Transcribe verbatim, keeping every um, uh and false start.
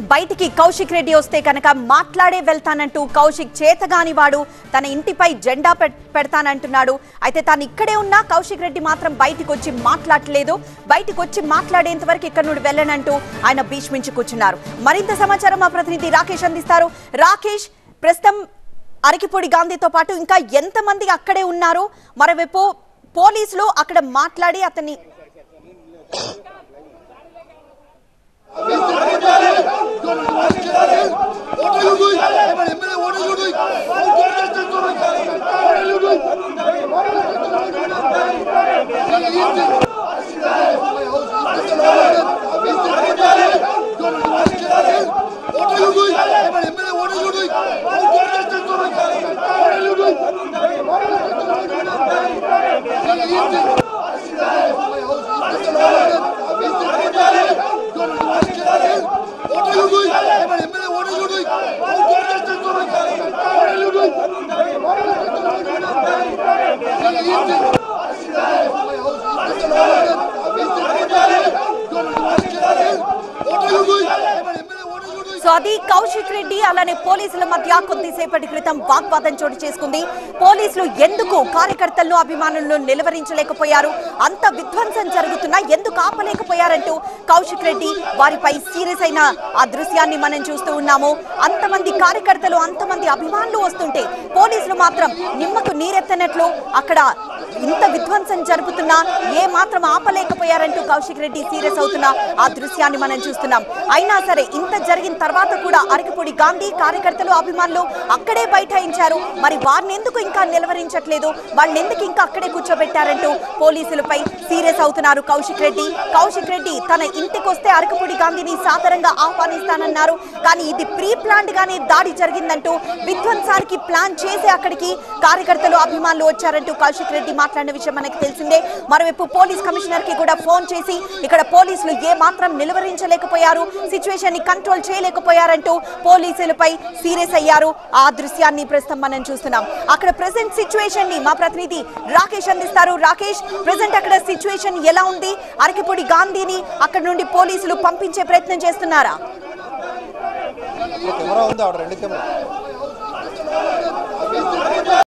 బయటికి కౌశిక్ రెడ్డి వస్తే కనుక మాట్లాడే వెళ్తానంటూ కౌశిక్ చేతగాని వాడు తన ఇంటిపై జెండా పెడతానంటున్నాడు. అయితే తాను ఇక్కడే ఉన్నా కౌశిక్ రెడ్డి మాత్రం బయటికి వచ్చి మాట్లాడలేదు. బయటికి వచ్చి మాట్లాడేంత వరకు ఇక్కడ నుండి వెళ్ళనంటూ ఆయన భీష్మించి కూర్చున్నారు. మరింత సమాచారం మా ప్రతినిధి రాకేష్ అందిస్తారు. రాకేష్, ప్రస్తుతం అరకిపూడి గాంధీతో పాటు ఇంకా ఎంతమంది అక్కడే ఉన్నారు? మరోవైపు పోలీసులు అక్కడ మాట్లాడి అతన్ని సో అది కౌశిక్ రెడ్డి అలానే పోలీసుల మధ్య కొద్దిసేపటి క్రితం వాగ్వాదం చోటు చేసుకుంది. పోలీసులు ఎందుకు కార్యకర్తలను అభిమానులను నిలవరించలేకపోయారు, అంత విధ్వంసం జరుగుతున్నా ఎందుకు ఆపలేకపోయారంటూ కౌశిక్ రెడ్డి వారిపై సీరియస్ అయిన ఆ దృశ్యాన్ని మనం చూస్తూ ఉన్నాము. అంతమంది కార్యకర్తలు అంతమంది అభిమానులు వస్తుంటే పోలీసులు మాత్రం నిమ్మకు నీరెత్తనట్లు అక్కడ ఇంత విధ్వంసం జరుపుతున్నా ఏ మాత్రం ఆపలేకపోయారంటూ కౌశిక్ రెడ్డి సీరియస్ అవుతున్న ఆ దృశ్యాన్ని మనం చూస్తున్నాం. అయినా సరే ఇంత జరిగిన తర్వాత కూడా అరకిపూడి గాంధీ కార్యకర్తలు అభిమానులు అక్కడే బైఠాయించారు. మరి వారిని ఎందుకు ఇంకా నిలవరించట్లేదు, వాళ్ళని ఎందుకు ఇంకా అక్కడే కూర్చోబెట్టారంటూ పోలీసులపై సీరియస్ అవుతున్నారు కౌశిక్ రెడ్డి. కౌశిక్ రెడ్డి తన ఇంటికి వస్తే అరకిపూడి గాంధీని సాదరంగా ఆహ్వానిస్తానన్నారు. కానీ ఇది ప్రీ ప్లాన్డ్ గానే దాడి జరిగిందంటూ విధ్వంసానికి ప్లాన్ చేసి అక్కడికి కార్యకర్తలు అభిమానులు వచ్చారంటూ కౌశిక్ రెడ్డి మాట్లాడిన విషయం మనకి తెలిసిందే. మరోవైపు పోలీస్ కమిషనర్ కి కూడా ఫోన్ చేసి ఇక్కడ పోలీసులు ఏ మాత్రం నిలువరించలేకపోయారు, సిచ్యువేషన్ ని కంట్రోల్ చేయలేకపోయారంటూ పోలీసులపై సీరియస్ అయ్యారు. ఆ దృశ్యాన్ని ప్రస్తుతం మనం చూస్తున్నాం. అక్కడ ప్రెసెంట్ సిచ్యువేషన్ ని మా ప్రతినిధి రాకేష్ అందిస్తారు. రాకేష్, ప్రెసెంట్ అక్కడ సిచ్యువేషన్ ఎలా ఉంది? అరకిపూడి గాంధీని అక్కడ నుండి పోలీసులు పంపించే ప్రయత్నం చేస్తున్నారా? కెమెరా ఉంది, రెండు కెమెరా